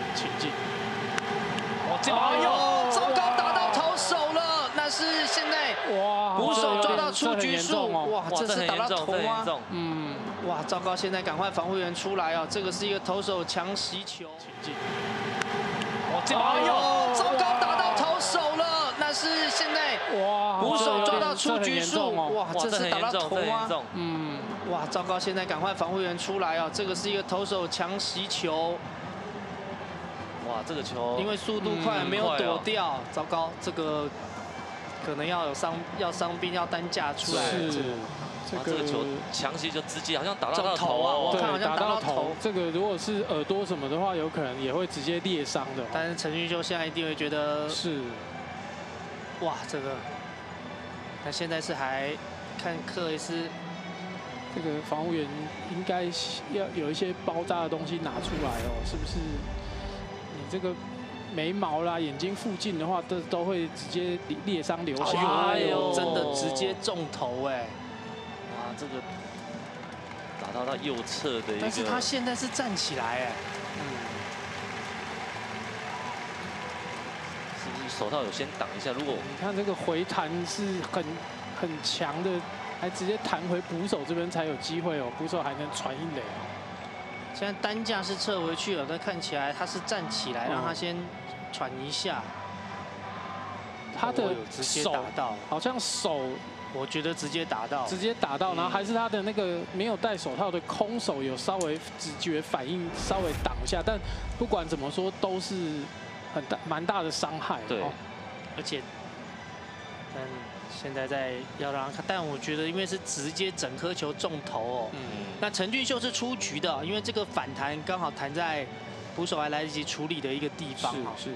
情境。 这把糟糕，打到投手了，那是现在捕手抓到出局数，哇，这是打到头吗？哇，糟糕，现在赶快防护员出来哦，这个是一个投手强袭球。情境。这把糟糕，打到投手了，那是现在捕手抓到出局数，哇，这是打到头吗？哇，糟糕，现在赶快防护员出来哦，这个是一个投手强袭球。 哇，这个球因为速度快没有躲掉，糟糕，这个可能要有伤兵要担架出来。 是， 这个球强袭就直接好像打到他的头啊，我看好像打到头。 这个如果是耳朵什么的话，有可能也会直接裂伤的。 但是陈俊秀现在一定会觉得是， 哇，这个，他现在是还看克雷斯。 这个防护员应该要有一些包扎的东西拿出来哦，是不是？你这个眉毛啦、眼睛附近的话，都会直接裂伤流血。 哎呦，真的直接中头哎！ 哇，这个打到他右侧的一个。 但是他现在是站起来哎。 是不是手套有先挡一下？如果你看这个回弹是很强的。 还直接弹回捕手这边才有机会哦，捕手还能传一垒哦。 现在担架是撤回去了，但看起来他是站起来，让他先喘一下。 他的直接打到， 好像手， 我觉得直接打到， 然后还是他的那个没有戴手套的空手有稍微直觉反应，稍微挡一下，但不管怎么说都是蛮大的伤害。 对， 而且，现在要让他看，但我觉得因为是直接整颗球中头哦，那陈俊秀是出局的，因为这个反弹刚好弹在捕手还来得及处理的一个地方哈。 是。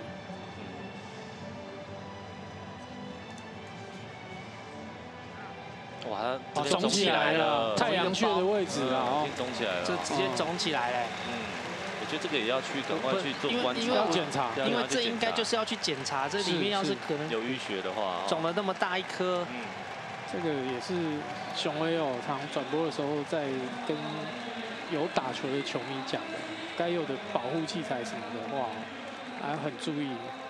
哇，它肿起来了，太阳穴的位置啊， 肿起来了， 这直接肿起来了。 我觉得这个也要去赶快去做关注， 要检查， 因为这应该就是要去检查，这里面要是可能有淤血的话， 肿了那么大一颗， 这个也是熊威哦，常转播的时候在跟有打球的球迷讲的，该有的保护器材什么的话，还很注意。